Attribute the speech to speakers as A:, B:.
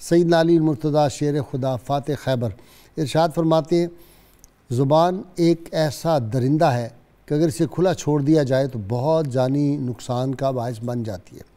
A: सैयदना अली मुर्तज़ा शेर खुदा फ़ातिह खैबर इरशाद फरमाते हैं, ज़ुबान एक ऐसा दरिंदा है कि अगर इसे खुला छोड़ दिया जाए तो बहुत जानी नुकसान का बायस बन जाती है।